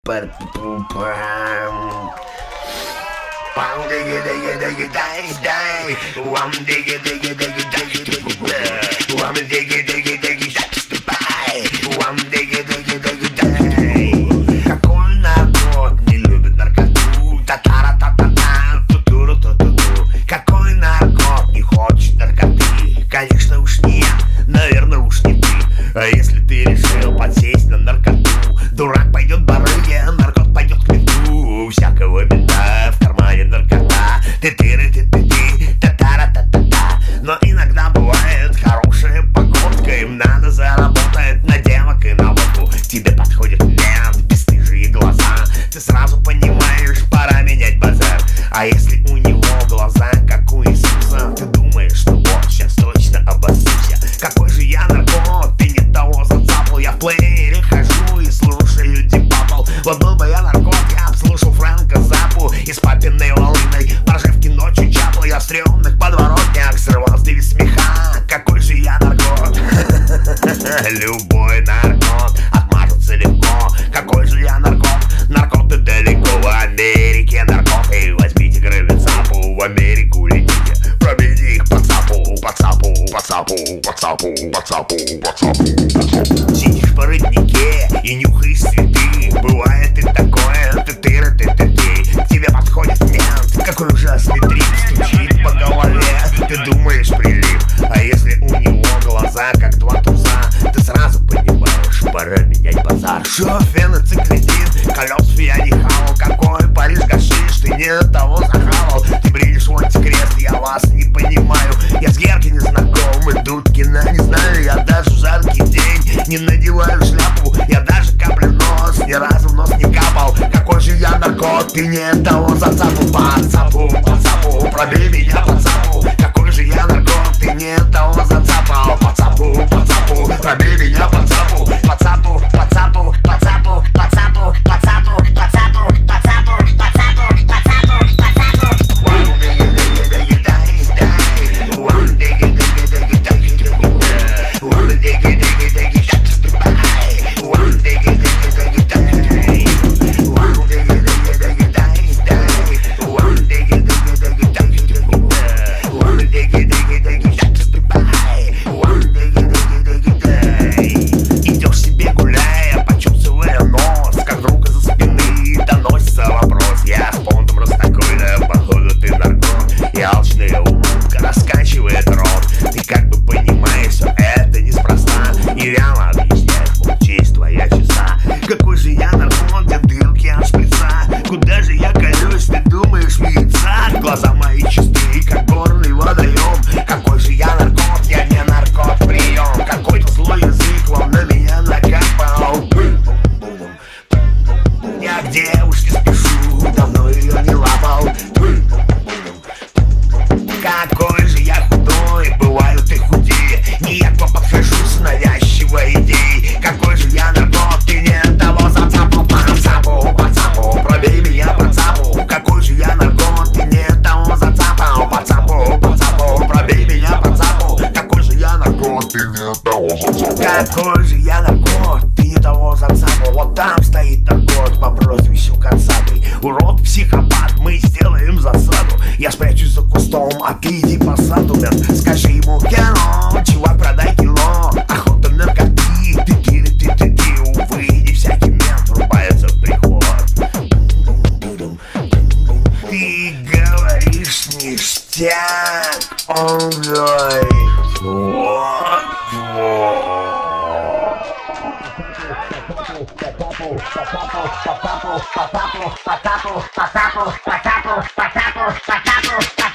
Какой наркот не любит наркоту? Та-та-ра-та-та-та, ту-ту-ру-ту-ту-ту. Какой наркот не хочет наркоты? Конечно уж не я, наверное уж не ты. А если ты решил подсесть на наркоту, дурак пойдет барыге, наркот пойдет к менту. У всякого мента в кармане наркота. Ты-ты-ры-ты-ты-ты, та-та-ра-та-та-та. Но иногда бывает хорошая погодка, им надо заработать на девок и на водку. Тебе подходит мент, бесстыжие глаза, ты сразу понимаешь, пора менять базар. А если у него глаза, как у Иисуса, ты думаешь, что вот сейчас точно обоссуся. Какой же я наркот, ты не того зацапал. Я в плеере хожу и слушаю Deep Purple. Вот был бы я наркот, я б слушал Фрэнка Заппу и с папиной волыной поржевки ночью чапал. Я в стрёмных подворотнях срывал с девиц смеха. Какой же я наркот. Любой наркот отмажется легко. Какой же я наркот. Наркоты далеко, в Америке наркоты. Возьмите гравицапу, в Америку летите. Пробейте их по цапу, по цапу, по цапу, по цапу, по цапу, по цапу. Сидишь по роднике и нюхаешь цветы. Бывает и такое, ты-ты-ры-ты-ты-ты. К тебе подходит мент, какой ужасный трип. Стучит по голове, ты думаешь прилив. А если у него глаза, как два туза, ты сразу понимаешь, пора менять базар. Шо, феноциклетин, колес я не хавал. Какой Париж гашиш, ты не того захавал. Ты бредишь в антикрест, я вас не понимаю. Я с Герки не знаком, и Дудкина не знаю. Я даже в жаркий день не надеваю шляпу. Я даже каплю нос, ни разу в нос не капал. Какой же я наркот, ты не того зацапал. По цапу, пробей меня по цапу. Какой же я наркот, ты не того зацапал. По цапу, пробей меня по цапу. По цапу, по цапу, по цапу, по цапу, по цапу, по цапу, по цапу, по цапу, по цапу, по цапу. Раскачивает рот, ты как бы понимаешь, что это неспроста. И реально объясняешь, мол, честь твоя часа. Какой же я наркот, для дырки от шприца. Куда же я колюсь, ты думаешь, яйца? Глаза мои чистые, как горный водоем. Какой же я наркот, я не наркот, прием. Какой-то злой язык, он на меня накапал. Я к девушке спешу, давно ее не лапал. Какой же я худой, бывают и худее. Не я кто подхожу с навязчивой идеей. Какой же я наркот, ты не того зацапал. По цапу, пробей меня по цапу. Какой же я наркот, ты не того зацапал. По цапу, пробей меня по цапу. Какой же я наркот, ты не того зацапал. Какой же я наркот, ты не того зацапал. Вот там стоит наркот по прозвищу Кацапый. Урод, психопат, мы сделаем засаду. Я спрячусь за кустом, а ты иди по саду, мент. Скажи ему кино, чувак, продай кило. Охота на наркоты, ты-ты-ты-ты-ты. Увы, не всякий мент врубается в приход. Ты говоришь ништяк, он говорит вот. Потапу.